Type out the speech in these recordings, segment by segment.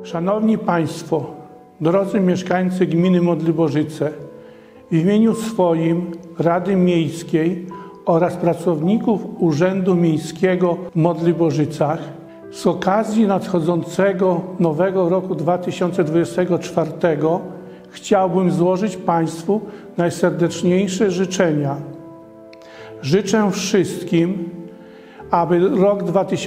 Szanowni Państwo, drodzy mieszkańcy gminy Modliborzyce, w imieniu swoim, Rady Miejskiej oraz pracowników Urzędu Miejskiego w Modliborzycach z okazji nadchodzącego nowego roku 2024 chciałbym złożyć Państwu najserdeczniejsze życzenia. Życzę wszystkim, aby rok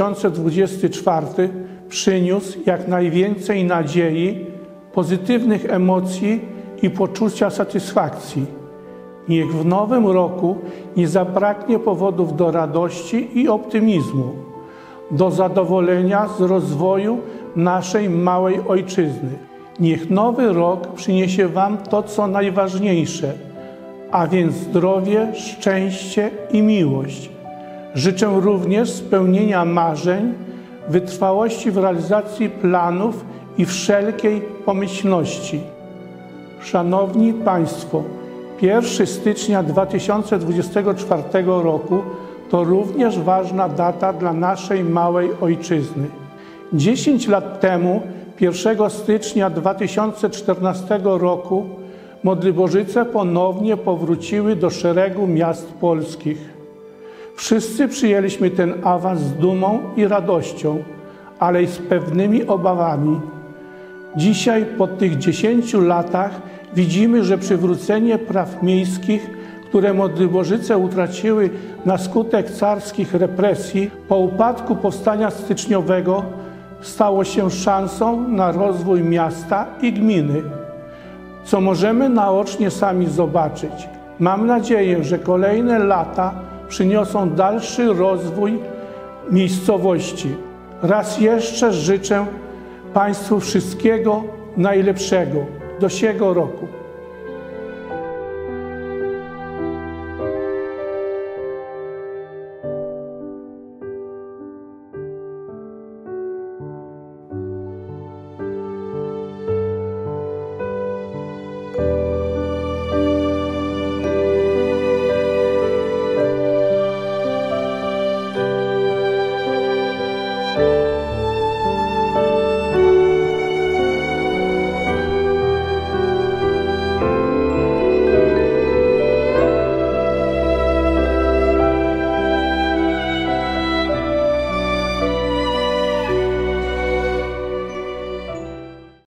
2024 przyniósł jak najwięcej nadziei, pozytywnych emocji i poczucia satysfakcji. Niech w nowym roku nie zabraknie powodów do radości i optymizmu, do zadowolenia z rozwoju naszej małej ojczyzny. Niech nowy rok przyniesie Wam to, co najważniejsze, a więc zdrowie, szczęście i miłość. Życzę również spełnienia marzeń, wytrwałości w realizacji planów i wszelkiej pomyślności. Szanowni Państwo, 1 stycznia 2024 roku to również ważna data dla naszej małej ojczyzny. 10 lat temu, 1 stycznia 2014 roku, Modliborzyce ponownie powróciły do szeregu miast polskich. Wszyscy przyjęliśmy ten awans z dumą i radością, ale i z pewnymi obawami. Dzisiaj, po tych 10 latach, widzimy, że przywrócenie praw miejskich, które Modliborzyce utraciły na skutek carskich represji po upadku powstania styczniowego, stało się szansą na rozwój miasta i gminy, co możemy naocznie sami zobaczyć. Mam nadzieję, że kolejne lata przyniosą dalszy rozwój miejscowości. Raz jeszcze życzę Państwu wszystkiego najlepszego do siego roku.